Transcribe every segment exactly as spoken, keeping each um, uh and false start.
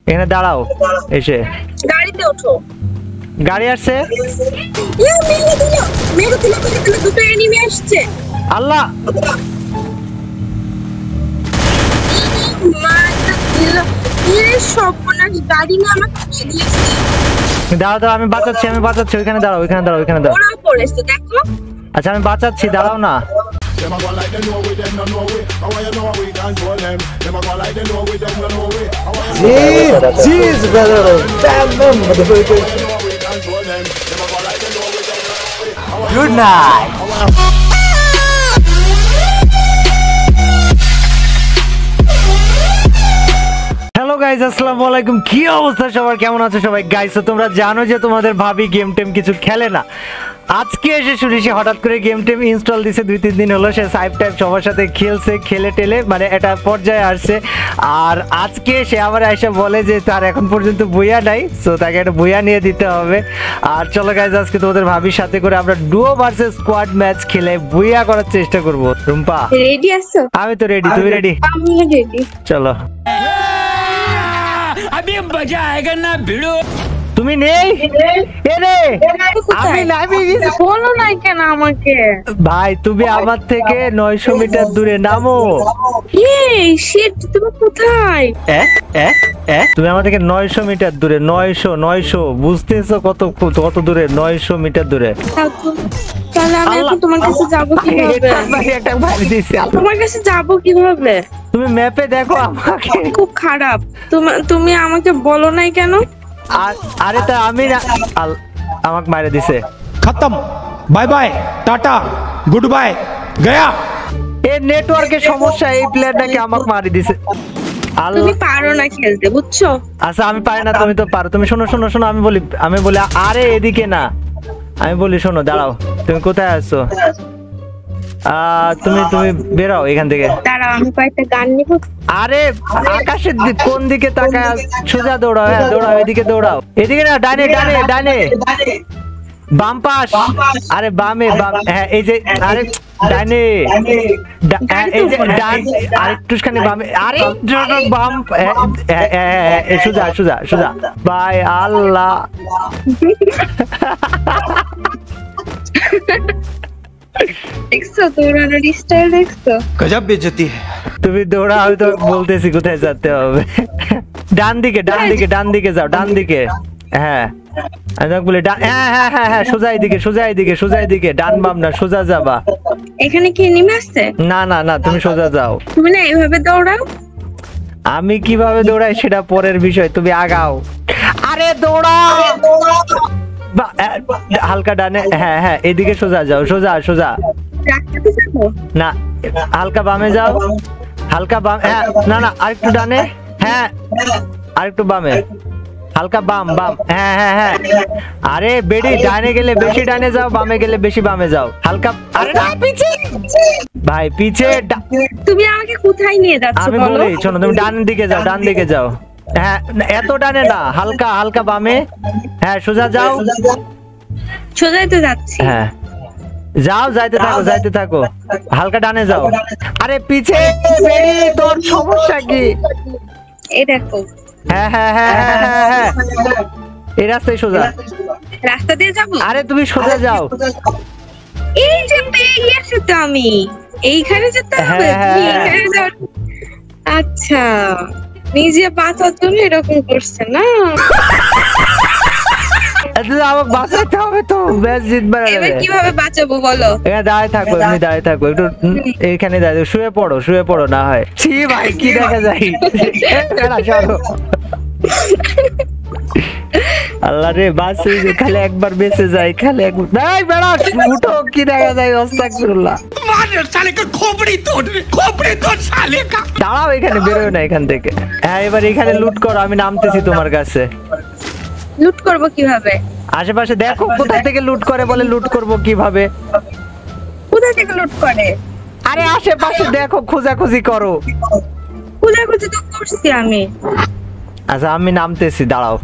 এখানে দাঁড়াও, এসে গাড়িতে ওঠো। গাড়ি আসছে। ইয়া মেরে দিল, মেরে দিল, মেরে দিল, দুটো এনিমি আসছে। আল্লাহ মারটা দিল। এই সর্বনাশ, গাড়ি না আমাকে দিয়ে দিয়েছে। দাঁড়াও দাঁড়াও, আমি বাঁচাচ্ছি, আমি বাঁচাচ্ছি। ওইখানে দাঁড়াও, ওইখানে দাঁড়াও, ওইখানে দাঁড়াও। ওরা পড়েছে দেখো। আচ্ছা আমি বাঁচাচ্ছি, দাঁড়াও না। Good night. হ্যালো গাইস, আসসালামু আলাইকুম। কি অবস্থা সবার, কেমন আছো সবাই? গাইস তোমরা জানো যে তোমাদের ভাবি গেম টেম কিছু খেলে না। আজকে এসে শুনেছি হঠাৎ করে গেম টেম ইনস্টল দিছে, দুই তিন দিন হলো। সে সাইপ টাইপ সবার সাথে খেলছে, খেলে টেলে মানে এটা পর্যায়ে আসছে। আর আজকে সে আবার এসে বলে যে তার এখন পর্যন্ত বুইয়া নাই, সো তাকে একটা বুইয়া নিয়ে দিতে হবে। আর চলো গাইস, আজকে তোমাদের ভাবির সাথে করে আমরা ডুও ভার্সেস স্কোয়াড ম্যাচ খেলে বুইয়া করার চেষ্টা করব। রুম্পা রেডি আছো? আমি তো রেডি, তুমি রেডি? আমি রেডি। চলো अभी मजा आएगा ना भिड़ो। তুমি নেই এরে, আমি নামি গেছি। বলো না কেন আমাকে? ভাই তুমি আমার থেকে নয়শো মিটার দূরে নামো। এই শিট, তুমি কোথায়? এ এ এ তুমি আমার থেকে নয়শো মিটার দূরে। নয়শো নয়শো বুঝতেছো কত কত দূরে? নয়শো মিটার দূরে। তাহলে আমি এখন তোমার কাছে যাব কিভাবে? একটা ভাই দিছি। তোমার কাছে যাব কিভাবে? তুমি ম্যাপে দেখো আমাকে। খুব খারাপ। তুমি তুমি আমাকে বলো নাই কেন? আরে তা আমি না, আমাকে মারে দিছে। खत्म, bye bye, tata, good bye, गया। এই নেটওয়ার্কের সমস্যা, এই প্লেয়ারটাকে আমাকে মারি দিছে। তুমি পারো না খেলতে, বুঝছো? আচ্ছা আমি পারি না, তুমি তো পারো। তুমি শোনো শোনো শোনো, আমি বলি আমি বলি আরে এদিকে না, আমি বলি শোনো, দাঁড়াও। তুমি কোথায় আছো? আহ তুমি তুমি বেরাও এখান থেকে। দাঁড়াও, আমি কয়েকটা গান নিব। আরে আকাশের দিক কোন দিকে তাকায়? সোজা দৌড়াও। হ্যাঁ দৌড়াও, এদিকে দৌড়াও। এদিকে না, ডানে ডানে ডানে, বাম পাশ। আরে বামে, বাম। হ্যাঁ এই যে, আরে ডানে, এই যে ডান, আরেকটুখানি বামে। আরে বাম, সোজা সোজা সোজা। ভাই আল্লাহ, দেখছো দৌড়ানোর স্টাইল? দেখছো? गजब बेइज्जती है। তুমি দৌড়া, আমি তো বলতেছি কোথায় যেতে হবে। ডান দিকে, ডান দিকে, ডান দিকে যাও, ডান দিকে। হ্যাঁ আমি তোমাকে বলি ডান। হ্যাঁ হ্যাঁ হ্যাঁ হ্যাঁ, সোজা এদিকে, সোজা এদিকে, সোজা এদিকে। ডান বাম না, সোজা যাবা। এখানে কি নেমে আসছে? না না না, তুমি সোজা যাও। তুমি না এইভাবে দৌড়াও। আমি কিভাবে দৌড়াই সেটা পরের বিষয়, তুমি আগাও। আরে দৌড়াও, হালকা ডানে। হ্যাঁ হ্যাঁ এদিকে সোজা যাও, সোজা সোজা। রাস্তাতে যাবো না, হালকা বামে যাও, হালকা বাম। হ্যাঁ না না, আরেকটু ডানে। হ্যাঁ আরেকটু বামে, হালকা বাম বাম। হ্যাঁ হ্যাঁ হ্যাঁ। আরে বেডি, ডানে গেলে বেশি ডানে যাও, বামে গেলে বেশি বামে যাও। হালকা। আরে না, পিছে ভাই, পিছে। তুমি আমাকে কোথায় নিয়ে যাচ্ছ? আমি বলি শোনো, তুমি ডান দিকে যাও, ডান দিকে যাও। হ্যাঁ এত ডানে না, হালকা হালকা বামে। হ্যাঁ সোজা যাও, সোজাই তো যাচ্ছি। হ্যাঁ যাও, যাইতে থাকো, যাইতে থাকো। হালকা ডানে যাও। আরে পিছে বেরি, তোর সমস্যা কি? এই দেখো। হ্যাঁ হ্যাঁ হ্যাঁ হ্যাঁ হ্যাঁ হ্যাঁ, এই রাস্তায় সোজা। রাস্তা দিয়ে যাবো? আরে তুমি সোজা যাও। এই যে পেয়ে গেছি তো আমি, এইখানে যেতে হবে। তুমি এইখানে যাও। আচ্ছা, নিজে বাঁচার জন্য এরকম করছে না? আমাকে বাঁচাতে হবে তো, ম্যাচ জিতবার। এবার কিভাবে বাঁচাবো বলো? এখানে দাঁড়ায় থাকো, এমনি দাঁড়ায় থাকো, একটু এইখানে দাঁড়ায় শুয়ে পড়ো, শুয়ে পড়ো না হয়। ছি ভাই, কি দেখা যায়? আল্লাহ রে, বাঁচে খালি একবার বেঁচে যায়, খালি একবার। নাই বেড়া, উঠো, কি দেখা যায়? আস্তাগফিরুল্লাহ। দাঁড়াও এখানে, বেরোয় না এখান থেকে। হ্যাঁ এবার এখানে লুট করো, আমি নামতেছি তোমার কাছে। লুট করবো কিভাবে? আশেপাশে দেখো কোথা থেকে লুট করে, বলে লুট করবো কিভাবে? কোথা থেকে লুট করে? আরে আশেপাশে দেখো, খোঁজাখুঁজি করো। খোঁজাখুঁজি তো করছি আমি। আচ্ছা আমি নামতেছি, দাঁড়াও।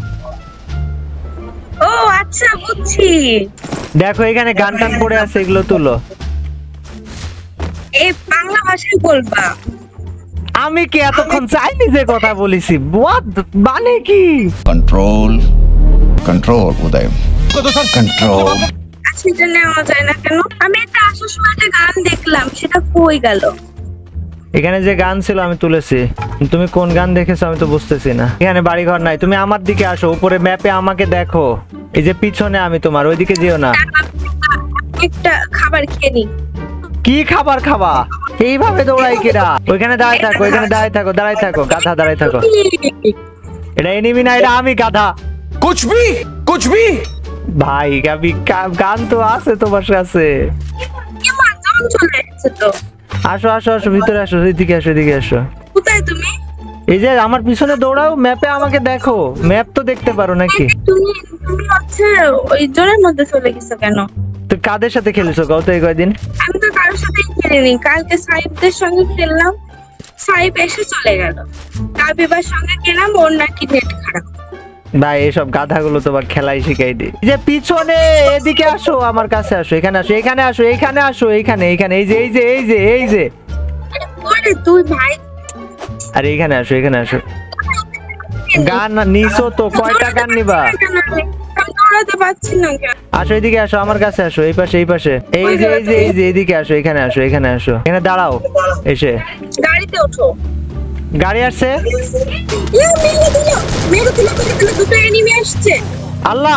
ও আচ্ছা, বুঝছি। দেখো এখানে গান টান পড়ে আছে, এগুলো তুলো। এই বাংলা ভাষায় বলবা। আমি কি এতক্ষণ চাইনিজে কথা বলেছি? হোয়াট মানে কি? कंट्रोल कंट्रोल उदय कंट्रोल সেটা নেওয়া যায় না কেন? আমি একটা Asus একটা গান দেখলাম, সেটা কই গেল? এখানে যে গান ছিল আমি তুলেছি, তুমি কোন গান দেখেছো আমি তো বুঝতেছি না। এখানে বাড়ি ঘর নাই, তুমি আমার দিকে আসো, উপরে ম্যাপে আমাকে দেখো। এই যে পিছনে আমি তোমার, ওইদিকে যেও না। একটা খাবার খেয়ে নি। কি খাবার খাবা? এইভাবে দৌড়াই কিরা? ওইখানে দাঁড়ায় থাকো, ওইখানে দাঁড়ায় থাকো, দাঁড়ায় থাকো, গাধা দাঁড়ায় থাকো। এটা এনিমি না, এটা আমি গাধা। कुछ भी कुछ भी ভাই গাবি গান তো আছে তোমার কাছে। কি মাঝাম চলে এসেছে তো। আসো আসো আসো, ভিতরে আসো, এদিকে আসো, এদিকে আসো। কোথায় তুমি? এই যে আমার পিছনে দৌড়াও, ম্যাপে আমাকে দেখো। ম্যাপ তো দেখতে পারো নাকি? তুমি তুমি হচ্ছে ওই জোনের মধ্যে চলে গেছো কেন? তুই কাদের সাথে খেলেছো গত এই কয়দিন? আমি তো কারোর সাথেই খেলিনি। কালকে সাইবদের সঙ্গে খেললাম, সাইব এসে চলে গেল। কাবিবার সঙ্গে খেলাম, ওর নাকি নেট খারাপ। ভাই এসব গাধাগুলো তোমার খেলাই শিখাই দি। যে পিছনে এদিকে আসো, আমার কাছে আসো, এখানে আসো, এখানে আসো, এখানে আসো, এইখানে এইখানে এই যে এই যে এই যে এই যে ওরে তুই ভাই, আরে এখানে আসো, এখানে আসো। গান নিছো তো, কয়টা গান নিবা? আমি দৌড়াতে পারছি না কেন? আসো এদিকে আসো, আমার কাছে আসো, এই পাশে এই পাশে এই যে এই যে এই যে এদিকে আসো, এখানে আসো, এখানে আসো, এখানে দাঁড়াও এসে। গাড়িতে ওঠো। গাড়ি আসছে। ইয়া মেরে দিল, মেরে দিল, মেরে দিল, দুটো এনিমি আসছে। আল্লাহ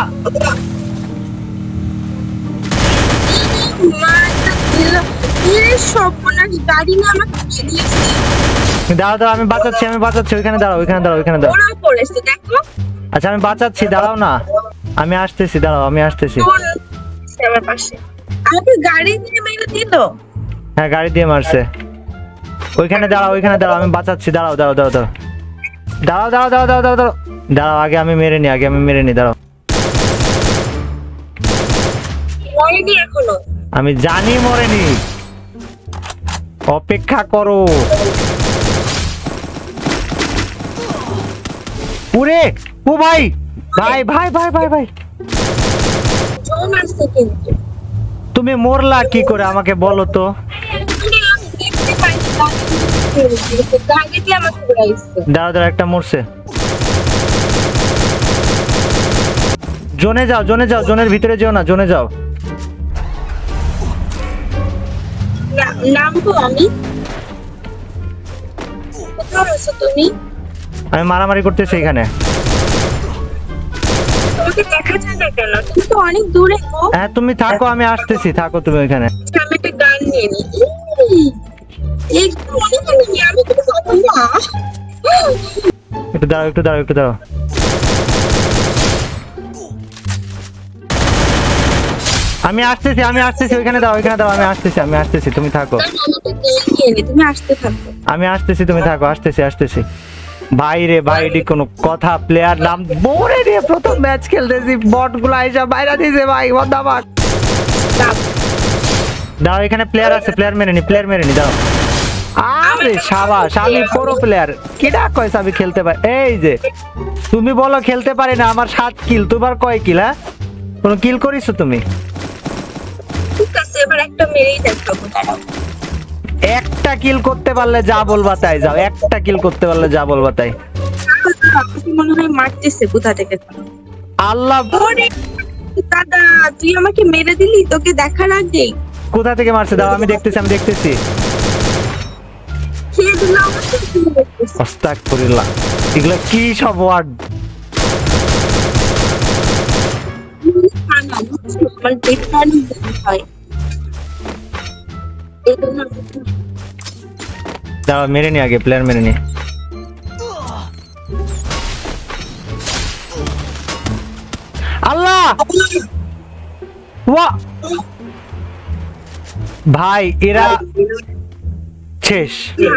মারটা দিল। এর সর্বনাশ, গাড়ি না আমাকে দিয়ে দিয়েছে। দাঁড়াও দাঁড়াও, আমি বাঁচাচ্ছি, আমি বাঁচাচ্ছি, ওইখানে দাঁড়াও, ওইখানে দাঁড়াও, ওইখানে দাঁড়াও। ওরা পড়েছে দেখো। আচ্ছা আমি বাঁচাচ্ছি, দাঁড়াও না, আমি আসতেছি, দাঁড়াও আমি আসতেছি। আমার পাশে আমাকে গাড়ি দিয়ে মেরে দিল। হ্যাঁ গাড়ি দিয়ে মারছে। ওইখানে দাঁড়াও, ওইখানে দাঁড়াও, আমি বাঁচাচ্ছি, দাঁড়াও দাঁড়াও দাঁড়াও দাঁড়াও দাঁড়াও দাঁড়াও দাঁড়াও দাঁড়াও দাঁড়াও দাঁড়াও, আগে আমি মেরে নি, আগে আমি মেরে নি, দাঁড়াও। মরেনি এখনো। আমি জানি মরেনি, অপেক্ষা করো। পুরে ও ভাই ভাই ভাই ভাই ভাই ভাই জোন আসছে কিন্তু। তুমি মরলা কি করে আমাকে বলো তো? গাড়ি দিয়ে আমাকে ঘুরাইছে। দাঁড়াও দাঁড়াও, একটা মরছে। জোনে যাও, জোনে যাও, জোনের ভিতরে যেও না, জোনে যাও। না- নামবো আমি? কোথায় আছো তুমি? আমি মারামারি করতেছি এখানে। তোমাকে দেখা যায় না কেন? তুমি তো অনেক দূরে গো। হ্যাঁ তুমি থাকো, আমি আসতেছি, থাকো তুমি ওইখানে। আমি একটা গান নিয়ে নিই। একটু অনেক enemy, আমি তো পাবো না। একটু দাঁড়াও, একটু দাঁড়াও, একটু দাঁড়াও। আমি আসতেছি, আমি আসতেছি, ওইখানে দাও, ওইখানে দাও, আমি আসতেছি, আমি আসতেছি, তুমি থাকো। আমি একটা গান নিয়ে নিই, তুমি আসতে থাকো। আমি আসতেছি, তুমি থাকো, আসতেছি আসতেছি। ভাই রে ভাই, এটি কোনো কথা? প্লেয়ার নাম বোরে রে, প্রথম ম্যাচ খেলতেছি, বট গুলো আইসা বাইরা দিছে ভাই, বদাবাদ। দাও, এখানে প্লেয়ার আছে, প্লেয়ার মেরে নি, প্লেয়ার মেরে নি, দাও। আরে শাবাশ, আমি প্রো প্লেয়ার। কিডা কইছ আমি খেলতে পারি? এই যে তুমি বলো খেলতে পারি না, আমার সাত কিল, তোমার কয় কিল? হ্যাঁ কোনো কিল করিছো তুমি? ঠিক আছে, এবার একটা মেরেই দেখাবো, দাঁড়াও। একটা কিল করতে পারলে যা বলবা তাই, যাও একটা কিল করতে পারলে যা বলবা তাই। আমাকে মনে হয় মারতেছে কোথা থেকে। আল্লাহ, ওরে দাদা, তুই আমাকে মেরে দিলি তোকে দেখার আগেই। কোথা থেকে মারছে? দাও আমি দেখতেছি, আমি দেখতেছি। খেয়ে দিল আমাকে, তুমি দেখতেছিস। আস্তাগফিরুল্লাহ, এগুলো কি সব ওয়ার্ড? খানা, বুঝছো? আমার দেখতে হয়। এই জন্য আমি- দাও মেরে নি, আগে প্লেয়ার মেরে নি। আল্লাহ ওয়া ভাই, এরা শেষ।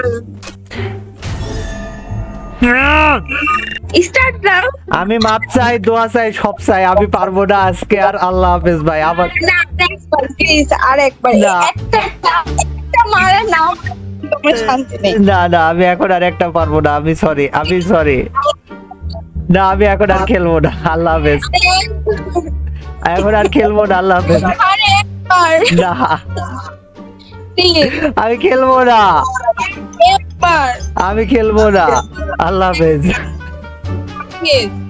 স্টার্ট দাও। আমি মাপ চাই, দোয়া চাই, সব চাই, আমি পারবো না আজকে আর। আল্লাহ হাফেজ ভাই, আবার না, একবার প্লিজ, আর একবার না। একটা একটা মারা নাও, তোমার শান্তি নেই। না না, আমি এখন আর একটা পারবো না, আমি সরি, আমি সরি। না আমি এখন আর খেলবো না, আল্লাহ হাফেজ। এখন আর খেলবো না, আল্লাহ হাফেজ। আর একবার না প্লিজ, আমি খেলবো না। একবার আমি খেলবো না, আল্লাহ হাফেজ। Yes.